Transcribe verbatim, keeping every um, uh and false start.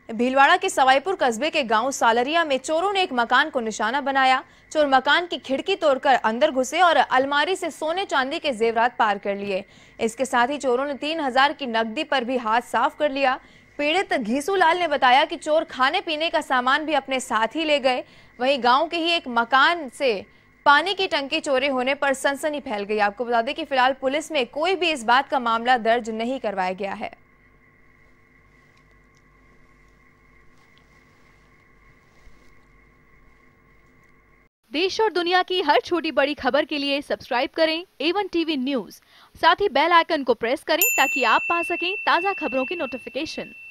भीलवाड़ा के सवाईपुर कस्बे के गांव सालरिया में चोरों ने एक मकान को निशाना बनाया। चोर मकान की खिड़की तोड़कर अंदर घुसे और अलमारी से सोने चांदी के जेवरात पार कर लिए। इसके साथ ही चोरों ने तीन हजार की नकदी पर भी हाथ साफ कर लिया। पीड़ित घीसूलाल ने बताया कि चोर खाने पीने का सामान भी अपने साथ ही ले गए। वहीं गाँव के ही एक मकान से पानी की टंकी चोरी होने पर सनसनी फैल गई। आपको बता दें कि फिलहाल पुलिस में कोई भी इस बात का मामला दर्ज नहीं करवाया गया है। देश और दुनिया की हर छोटी बड़ी खबर के लिए सब्सक्राइब करें ए वन टीवी न्यूज़। साथ ही बेल आइकन को प्रेस करें ताकि आप पा सकें ताज़ा खबरों की नोटिफिकेशन।